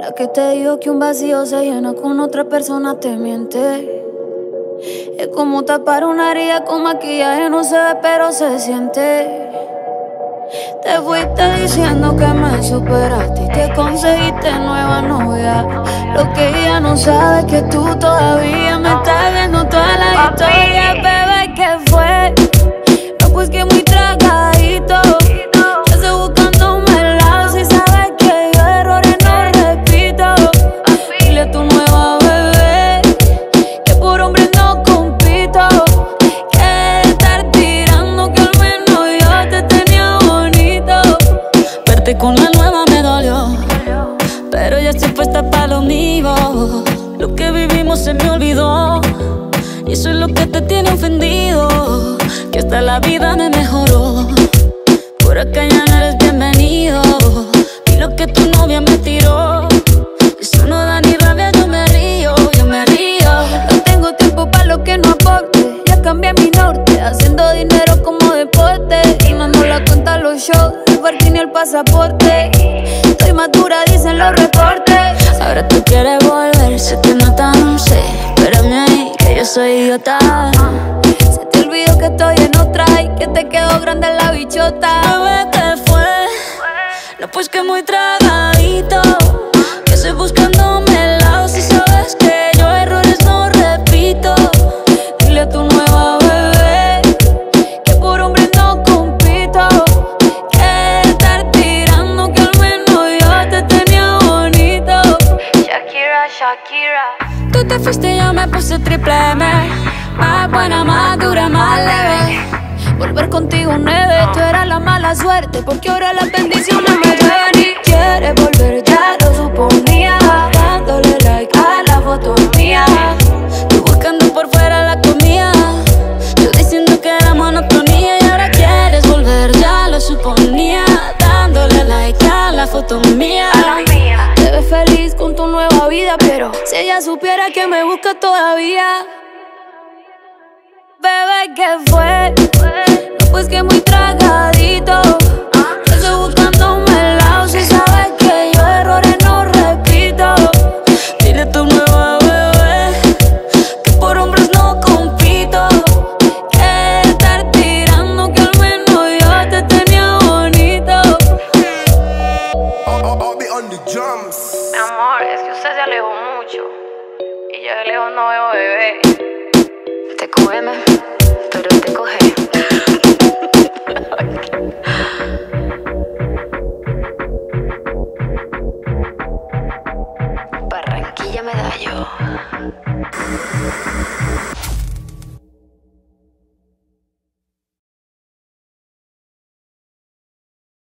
La que te dijo que un vacío se llena con otra persona te miente. Es como tapar una herida con maquillaje, no se ve pero se siente. Te fuiste diciendo que me superaste y te conseguiste nueva novia. Lo que ella no sabe es que tú todavía me estás viendo toda la historia. Bebé, ¿qué fue? No, pues que muy tragadito. Yo estoy buscándome el lado. Si sabes que yo errores no repito. Dile a tu nueva bebé que por hombre no compito. Que estar tirando que al menos yo te tenía bonito. Verte con la nueva me dolió, pero ya estoy puesta para lo mío. Lo que vivimos se me olvidó y eso es lo que te tiene ofendido. Que hasta la vida me mejoró. Por acá ya no eres bienvenido. Y lo que tu novia me tiró, eso no da ni rabia, yo me río, yo me río. No tengo tiempo para lo que no aporte. Ya cambié mi norte, haciendo dinero como deporte. Y no la cuenta los shows, el parking y el pasaporte. Estoy madura, dicen los reportes. Ahora tú quieres volver, se te nota, no sé. Espérame ahí, que yo soy idiota. Se te olvidó que estoy en otra y que te quedó grande la bichota. Bebé, ¿qué fue? No, pues que muy tragadito. Que estoy buscándome el lado. Si sabes que yo errores no repito. Dile a tu nueva bebé que por hombre no compito. Que estar tirando que al menos yo te tenía bonito. Shakira, Shakira. Tú te fuiste y yo me puse triple M. Más buena, más dura, más leve. Volver contigo nueve, tú eras la mala suerte, porque ahora las bendiciones me llueven. Y quieres volver, ya lo suponía, dándole like a la foto mía. Tú buscando por fuera la comida, yo diciendo que era monotonía. Y ahora quieres volver, ya lo suponía, dándole like a la foto mía. Te ves feliz con tu nueva vida, pero si ella supiera que me busca todavía. Bebé, ¿qué fue? No, pues que muy tragadito. Yo estoy buscándome el lado. Si sabes que yo errores no repito. Dile a tu nueva bebé que por hombres no compito. Que estar tirando que al menos yo te tenía bonito. I'll be on the drums. Mi amor, es que usted se alejó mucho y yo de lejos no veo bebé. Te cógeme, pero te coge. Barranquilla Medallo.